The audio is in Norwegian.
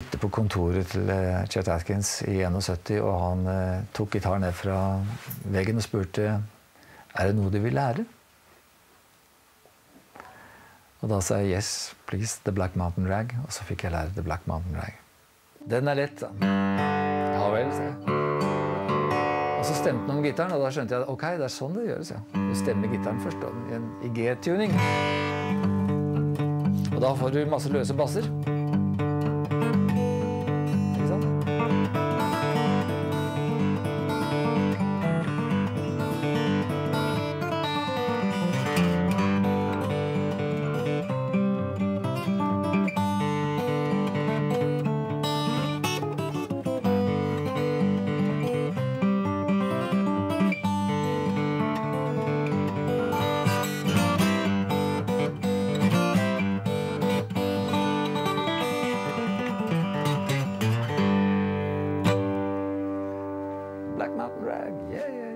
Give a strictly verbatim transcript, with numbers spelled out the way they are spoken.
sitte på kontoret til Chet Atkins i syttién, og han eh, tok gitar ned fra veggen og spurte, er det noe du vil lære? Og da sa jeg, yes, please, The Black Mountain Rag, og så fikk jeg lære The Black Mountain Rag. Den er lett, da. Ja vel, sa jeg. Og så stemte han om gitaren, og da skjønte jeg, ok, det er sånn det gjøres, ja. Du stemmer gitaren først, da, i, en, i G-tuning. Og da får du masse løse basser. Ikke sant? Black Mountain Rag, yeah, yeah.